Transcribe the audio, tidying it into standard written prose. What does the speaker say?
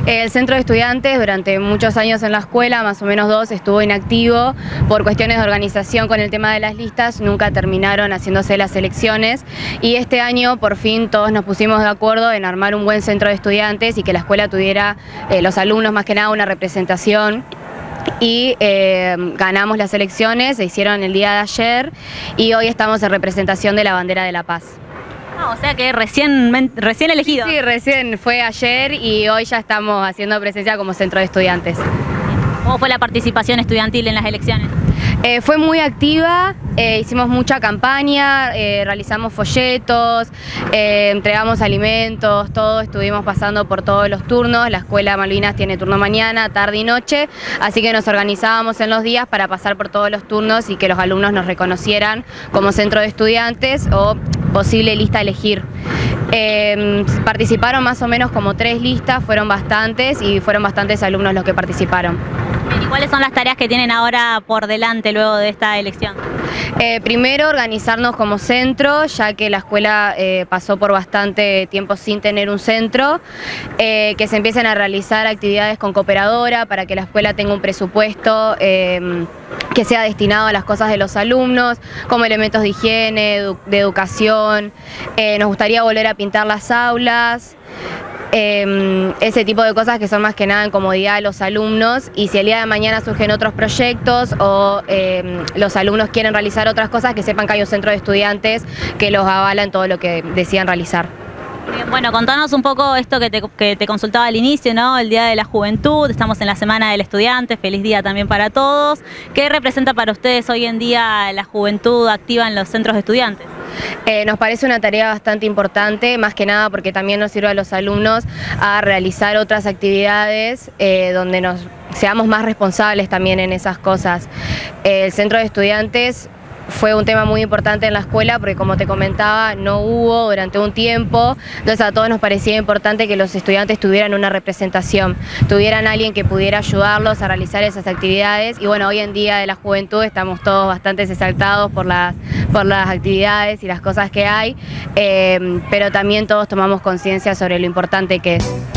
El centro de estudiantes durante muchos años en la escuela, más o menos 2, estuvo inactivo por cuestiones de organización con el tema de las listas, nunca terminaron haciéndose las elecciones y este año por fin todos nos pusimos de acuerdo en armar un buen centro de estudiantes y que la escuela tuviera, los alumnos más que nada, una representación. Y ganamos las elecciones, se hicieron el día de ayer y hoy estamos en representación de la bandera de la paz. Ah, o sea que recién elegido. Sí, recién fue ayer y hoy ya estamos haciendo presencia como centro de estudiantes. ¿Cómo fue la participación estudiantil en las elecciones? Fue muy activa, hicimos mucha campaña, realizamos folletos, entregamos alimentos, todo, estuvimos pasando por todos los turnos. La Escuela Malvinas tiene turno mañana, tarde y noche, así que nos organizábamos en los días para pasar por todos los turnos y que los alumnos nos reconocieran como centro de estudiantes o posible lista a elegir. Participaron más o menos como 3 listas, fueron bastantes y fueron bastantes alumnos los que participaron. ¿Y cuáles son las tareas que tienen ahora por delante luego de esta elección? Primero, organizarnos como centro, ya que la escuela pasó por bastante tiempo sin tener un centro, que se empiecen a realizar actividades con cooperadora para que la escuela tenga un presupuesto que sea destinado a las cosas de los alumnos, como elementos de higiene, de educación. Nos gustaría volver a pintar las aulas. Ese tipo de cosas que son más que nada en comodidad de los alumnos, y si el día de mañana surgen otros proyectos o los alumnos quieren realizar otras cosas, que sepan que hay un centro de estudiantes que los avala en todo lo que decidan realizar. Bien, bueno, contanos un poco esto que te consultaba al inicio, ¿no? El Día de la Juventud, estamos en la Semana del Estudiante, feliz día también para todos. ¿Qué representa para ustedes hoy en día la juventud activa en los centros de estudiantes? Nos parece una tarea bastante importante, más que nada porque también nos sirve a los alumnos a realizar otras actividades donde seamos más responsables también en esas cosas. El centro de estudiantes fue un tema muy importante en la escuela porque, como te comentaba, no hubo durante un tiempo, entonces a todos nos parecía importante que los estudiantes tuvieran una representación, tuvieran alguien que pudiera ayudarlos a realizar esas actividades. Y bueno, hoy en día de la juventud estamos todos bastante exaltados por las actividades y las cosas que hay, pero también todos tomamos conciencia sobre lo importante que es.